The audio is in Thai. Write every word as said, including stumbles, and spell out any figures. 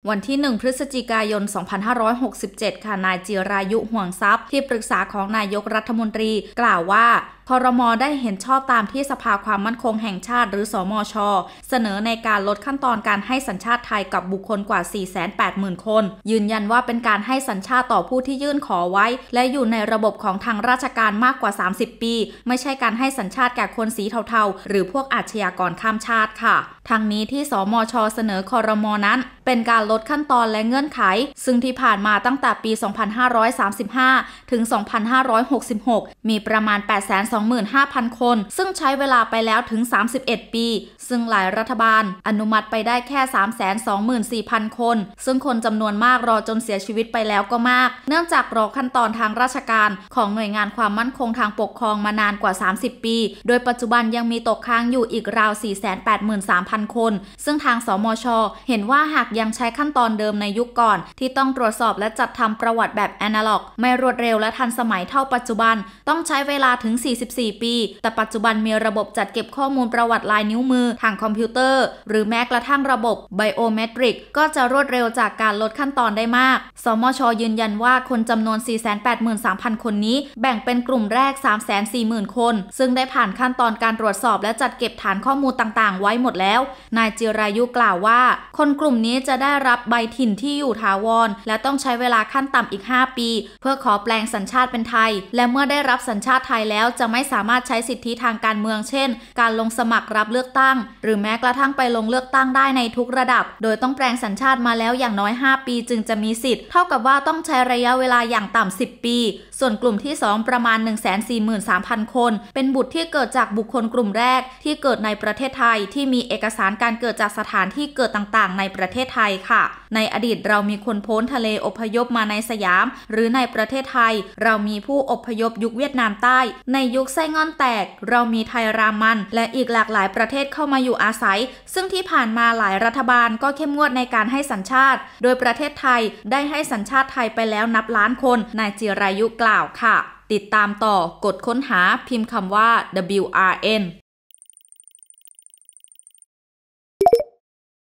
วันที่หนึ่งพฤศจิกายนสองพันห้าร้อยหกสิบเจ็ดค่ะนายจิรายุห่วงทรัพย์ที่ปรึกษาของนายกรัฐมนตรีกล่าวว่าครม.ได้เห็นชอบตามที่สภาความมั่นคงแห่งชาติหรือสมช.เสนอในการลดขั้นตอนการให้สัญชาติไทยกับบุคคลกว่า สี่แสนแปดหมื่น คนยืนยันว่าเป็นการให้สัญชาติต่อผู้ที่ยื่นขอไว้และอยู่ในระบบของทางราชการมากกว่าสามสิบปีไม่ใช่การให้สัญชาติแก่คนสีเทาๆหรือพวกอาชญากรข้ามชาติค่ะทางนี้ที่สมช.เสนอครม.นั้นเป็นการลดขั้นตอนและเงื่อนไขซึ่งที่ผ่านมาตั้งแต่ปี สองพันห้าร้อยสามสิบห้า ถึง สองพันห้าร้อยหกสิบหก มีประมาณ แปดแสนสองหมื่นห้าพัน คนซึ่งใช้เวลาไปแล้วถึง สามสิบเอ็ด ปีซึ่งหลายรัฐบาลอนุมัติไปได้แค่ สามแสนสองหมื่นสี่พัน คนซึ่งคนจำนวนมากรอจนเสียชีวิตไปแล้วก็มากเนื่องจากรอขั้นตอนทางราชการของหน่วยงานความมั่นคงทางปกครองมานานกว่า สามสิบ ปีโดยปัจจุบันยังมีตกค้างอยู่อีกราว สี่แสนแปดหมื่นสามพัน คนซึ่งทางสมช.เห็นว่าหากยังใช้ขั้นตอนเดิมในยุคก่อนที่ต้องตรวจสอบและจัดทำประวัติแบบแอนะล็อกไม่รวดเร็วและทันสมัยเท่าปัจจุบันต้องใช้เวลาถึง สี่สิบสี่ ปีแต่ปัจจุบันมีระบบจัดเก็บข้อมูลประวัติลายนิ้วมือทางคอมพิวเตอร์หรือแม้กระทั่งระบบไบโอเมตริกก็จะรวดเร็วจากการลดขั้นตอนได้มากสมช.ยืนยันว่าคนจำนวน สี่แสนแปดหมื่นสามพัน คนนี้แบ่งเป็นกลุ่มแรก สามแสนสี่หมื่น คนซึ่งได้ผ่านขั้นตอนการตรวจสอบและจัดเก็บฐานข้อมูลต่างๆไว้หมดแล้วนายจิรายุกล่าวว่าคนกลุ่มนี้จะได้รับใบถิ่นที่อยู่ถาวรและต้องใช้เวลาขั้นต่ำอีกห้าปีเพื่อขอแปลงสัญชาติเป็นไทยและเมื่อได้รับสัญชาติไทยแล้วจะไม่สามารถใช้สิทธิทางการเมืองเช่นการลงสมัครรับเลือกตั้งหรือแม้กระทั่งไปลงเลือกตั้งได้ในทุกระดับโดยต้องแปลงสัญชาติมาแล้วอย่างน้อยห้าปีจึงจะมีสิทธิ์เท่ากับว่าต้องใช้ระยะเวลาอย่างต่ำสิบปีส่วนกลุ่มที่สองประมาณ หนึ่งแสนสี่หมื่นสามพัน คนเป็นบุตรที่เกิดจากบุคคลกลุ่มแรกที่เกิดในประเทศไทยที่มีเอกสารการเกิดจากสถานที่เกิดต่างๆในประเทศไทยค่ะในอดีตเรามีคนพ้นทะเลอพยพมาในสยามหรือในประเทศไทยเรามีผู้อพยพยุคเวียดนามใต้ในยุคไส้งอนแตกเรามีไทยรามันและอีกหลากหลายประเทศเข้ามาอยู่อาศัยซึ่งที่ผ่านมาหลายรัฐบาลก็เข้มงวดในการให้สัญชาติโดยประเทศไทยได้ให้สัญชาติไทยไปแล้วนับล้านคนนายจิรายุกล่าวค่ะติดตามต่อกดค้นหาพิมพ์คำว่า ดับเบิลยู อาร์ เอ็น